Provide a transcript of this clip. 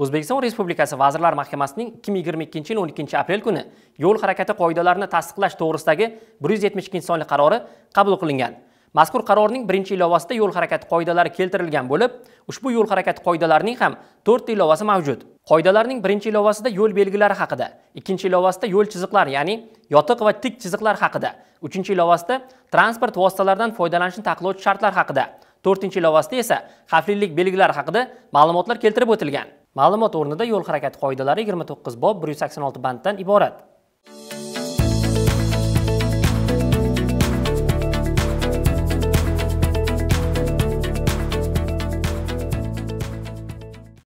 O'zbekiston Respublikasi Vazirlar Mahkamasining 2022-yil 12 aprel kuni yo'l harakati qoidalarini tasdiqlash to'g'risidagi 172-sonli qarori qabul qilingan. Mazkur qarorning birinchi ilovasida yo'l harakati qoidalari keltirilgan bo'lib, ushbu yo'l harakati qoidalarining ham 4 ta ilovasi mavjud. Qoidalarning birinchi ilovasida yo'l belgilari haqida, ikkinchi ilovasida yo'l chiziqlari, ya'ni yotiq va tik chiziqlar haqida, uchinchi ilovasida transport vositalaridan foydalanishni taqiqlovchi shartlar haqida, to'rtinchi ilovasida esa xavflilik belgilari haqida ma'lumotlar keltirib o'tilgan. Ma'lumot o'rnida yo'l harakati qoidalari 29 bob 186 banddan iborat.